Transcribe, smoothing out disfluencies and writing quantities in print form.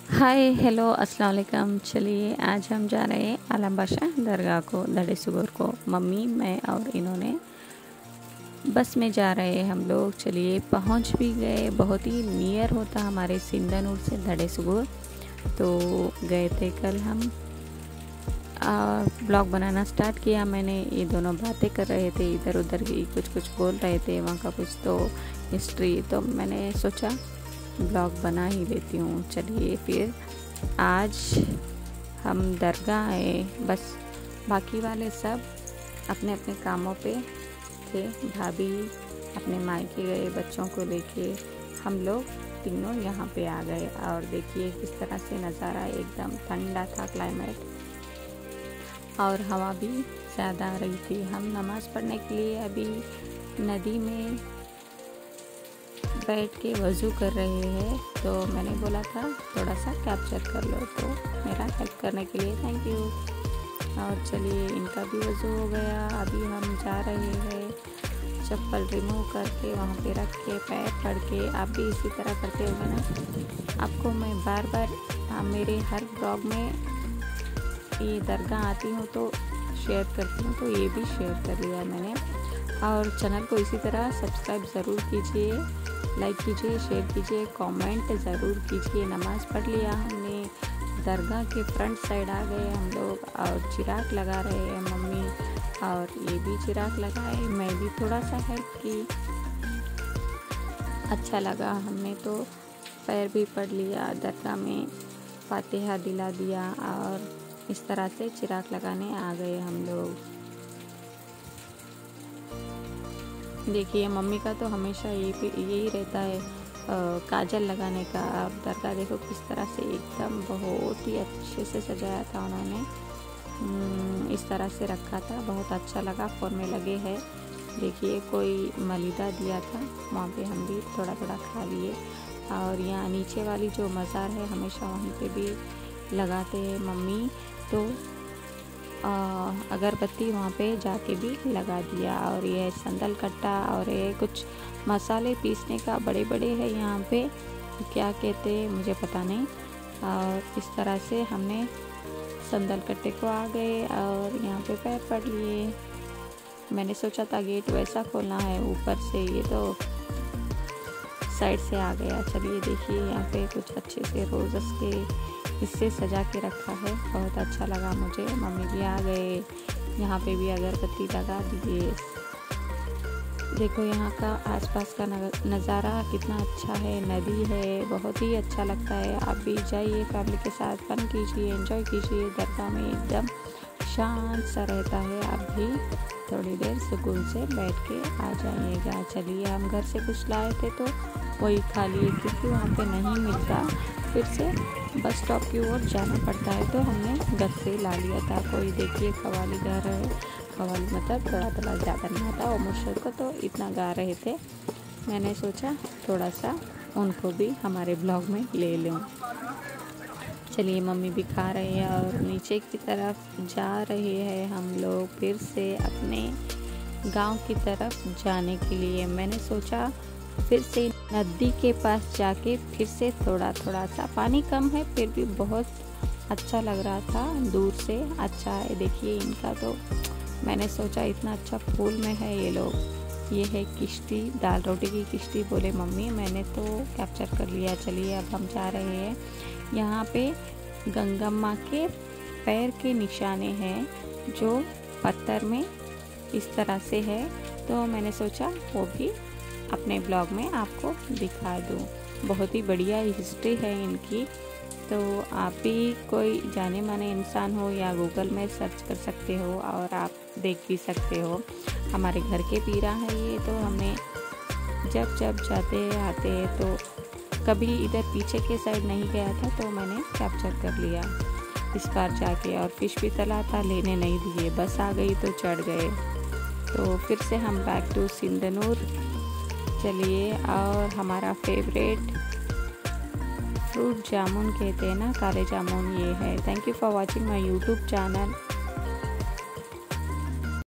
Hi hello अस्सलाम वालेकुम। चलिए आज हम जा रहे हैं आलम बादशाह दरगाह को, दड़े सुगुर को। मम्मी, मैं और इन्होंने बस में जा रहे हैं हम लोग। चलिए पहुंच भी गए। बहुत ही नियर होता हमारे सिंधनूर से दड़े सुगुर। तो गए थे कल हम ब्लॉग बनाना स्टार्ट किया मैंने। ये दोनों बातें कर रहे थे, इधर उधर की कुछ बोल रहे थे, वहाँ का कुछ तो हिस्ट्री। तो मैंने सोचा ब्लॉग बना ही लेती हूँ। चलिए फिर आज हम दरगाह आए। बस बाकी वाले सब अपने अपने कामों पे थे। भाभी अपने मायके गए बच्चों को लेके। हम लोग तीनों यहाँ पे आ गए और देखिए किस तरह से नज़ारा, एकदम ठंडा था क्लाइमेट और हवा भी ज़्यादा आ रही थी। हम नमाज़ पढ़ने के लिए अभी नदी में बैठ के वज़ू कर रहे हैं। तो मैंने बोला था थोड़ा सा कैप्चर कर लो, तो मेरा हेल्प करने के लिए थैंक यू। और चलिए इनका भी वज़ू हो गया। अभी हम जा रहे हैं चप्पल रिमूव करके वहाँ पे रख के पैर पड़ के। आप भी इसी तरह करते होंगे ना। आपको मैं बार बार मेरे हर ब्लॉग में ये दरगाह आती हूँ तो शेयर करती हूँ, तो ये भी शेयर कर लिया मैंने। और चैनल को इसी तरह सब्सक्राइब ज़रूर कीजिए, लाइक कीजिए, शेयर कीजिए, कमेंट ज़रूर कीजिए। नमाज़ पढ़ लिया हमने, दरगाह के फ्रंट साइड आ गए हम लोग और चिराग लगा रहे हैं मम्मी, और ये भी चिराग लगाए। मैं भी थोड़ा सा हेल्प की, अच्छा लगा। हमने तो पैर भी पढ़ लिया, दरगाह में फातिहा दिला दिया और इस तरह से चिराग लगाने आ गए हम लोग। देखिए मम्मी का तो हमेशा यही रहता है काजल लगाने का। अब दरगाह देखो किस तरह से एकदम बहुत ही अच्छे से सजाया था उन्होंने। इस तरह से रखा था, बहुत अच्छा लगा। फ़ोन में लगे हैं। देखिए कोई मलीदा दिया था, वहाँ पे हम भी थोड़ा थोड़ा खा लिए। और यहाँ नीचे वाली जो मज़ार है हमेशा वहीं पे भी लगाते हैं मम्मी, तो अगरबत्ती वहाँ पे जाके भी लगा दिया। और ये संदल कट्टा और ये कुछ मसाले पीसने का बड़े बड़े है यहाँ पे, क्या कहते हैं मुझे पता नहीं। और इस तरह से हमने संदल कट्टे को आ गए और यहाँ पे पैर पड़ लिए। मैंने सोचा था गेट वैसा खोलना है ऊपर से, ये तो साइड से आ गया। चलिए देखिए यहाँ पे कुछ अच्छे से रोज़स के इससे सजा के रखा है, बहुत अच्छा लगा मुझे। मम्मी भी आ गए, यहाँ पे भी अगरबत्ती लगा दिए। देखो यहाँ का आसपास का नज़ारा कितना अच्छा है, नदी है, बहुत ही अच्छा लगता है। आप भी जाइए फैमिली के साथ, फन कीजिए, एंजॉय कीजिए। दरगाह में एकदम शांत सा रहता है। आप भी थोड़ी देर सुकून से बैठ के आ जाइएगा। चलिए हम घर से कुछ लाए थे तो वही खा लिए, क्योंकि वहाँ पे नहीं मिलता, फिर से बस स्टॉप की ओर जाना पड़ता है, तो हमने घर से ला लिया था। कोई देखिए कवाली गा रहे हैं, कवाली मतलब थोड़ा ज़्यादा नहीं आता, और मुर्शद को तो इतना गा रहे थे। मैंने सोचा थोड़ा सा उनको भी हमारे ब्लॉग में ले लूँ। चलिए मम्मी भी खा रहे हैं और नीचे की तरफ जा रहे हैं हम लोग फिर से अपने गांव की तरफ जाने के लिए। मैंने सोचा फिर से नदी के पास जाके फिर से थोड़ा सा, पानी कम है फिर भी बहुत अच्छा लग रहा था दूर से। अच्छा है, देखिए इनका तो मैंने सोचा इतना अच्छा फूल में है ये लोग। ये है किश्ती, दाल रोटी की किश्ती बोले मम्मी, मैंने तो कैप्चर कर लिया। चलिए अब हम जा रहे हैं। यहाँ पे गंगम्मा के पैर के निशाने हैं जो पत्थर में इस तरह से है, तो मैंने सोचा वो भी अपने ब्लॉग में आपको दिखा दूँ। बहुत ही बढ़िया हिस्ट्री है इनकी, तो आप भी कोई जाने माने इंसान हो या गूगल में सर्च कर सकते हो और आप देख भी सकते हो। हमारे घर के पीरा है ये, तो हमें जब जाते आते हैं तो कभी इधर पीछे के साइड नहीं गया था, तो मैंने कैप्चर कर लिया इस बार जाके। और फिश भी तला था, लेने नहीं दिए, बस आ गई तो चढ़ गए। तो फिर से हम बैक टू सिंधनूर। चलिए, और हमारा फेवरेट फ्रूट जामुन कहते हैं ना, काले जामुन, ये है। Thank you for watching my YouTube channel.